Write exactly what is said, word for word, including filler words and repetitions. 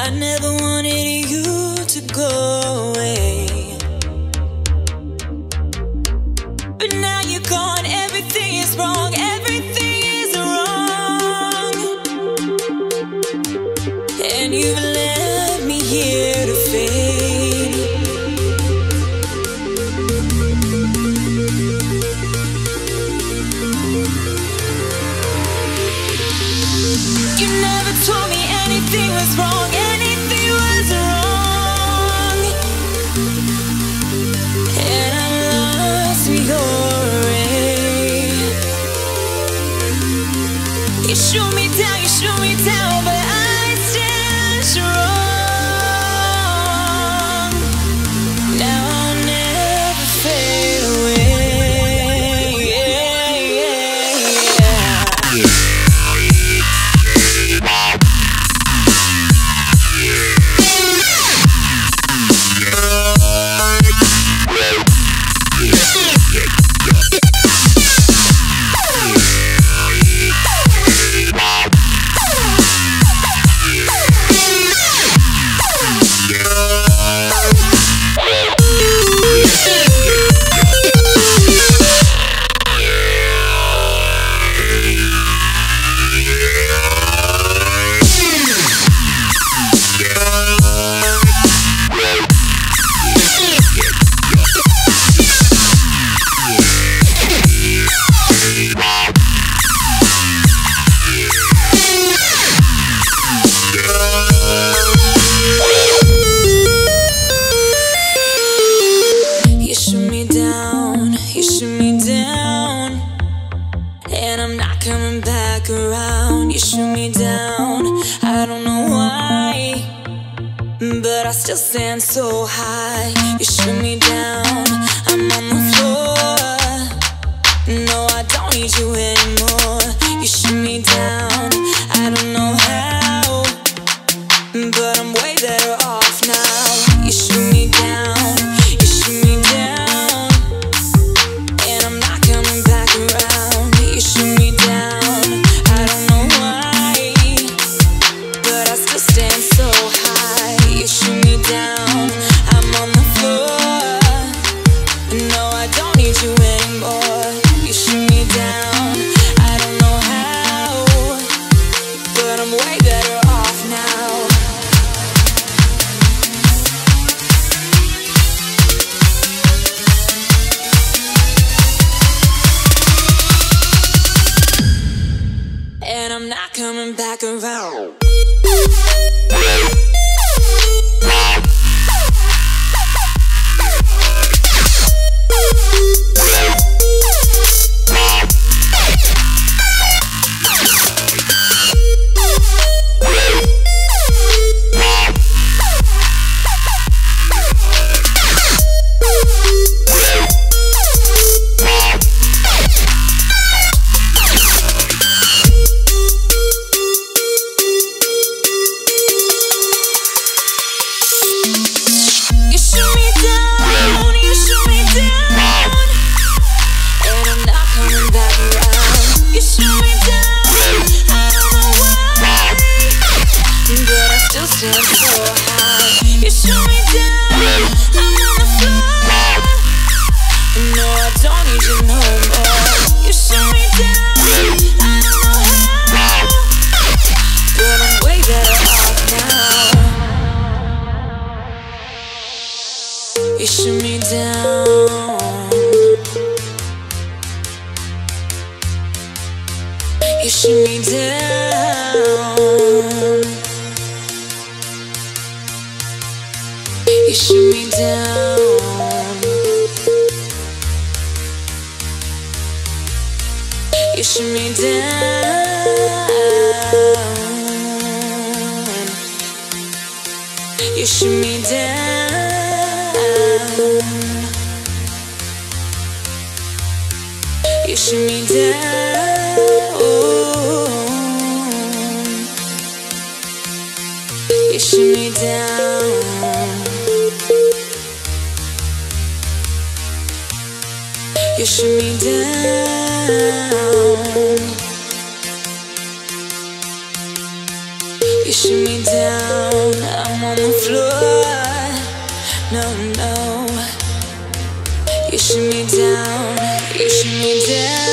I never wanted you to go away, but now you're gone. Everything is wrong, everything is wrong, and you've left me here to fade. You never told me anything was wrong, anything was wrong, and I'm lost with your ray. You shoot me down, you shoot me down, but I stand strong. Now I'll never fade away. Yeah, yeah, yeah. And I'm not coming back around. You shoot me down, I don't know why, but I still stand so high. You shoot me down, I'm on the floor. No, I don't need you anymore. You shoot me down, I don't know how, but I'm way better off now. You shoot me down, you shoot me down, and I'm not coming back around. You shoot me down, I don't know why, but I still stand so high. You shoot me down, I'm on the floor. No, I don't need you anymore. You shoot me down, I don't know how, but I'm way better off now. And I'm not coming back around. Stand so high. You shoot me down, I'm on the floor. No, I don't need you no more. You shoot me down, I don't know how, but I'm way better off now. You shoot me down, you shoot me down, you shoot me down, you shoot me down, you shoot me down, you shoot me down, you shoot me down. You shoot me down, you shoot me down. the floor. No, no. You shoot me down, you shoot me down.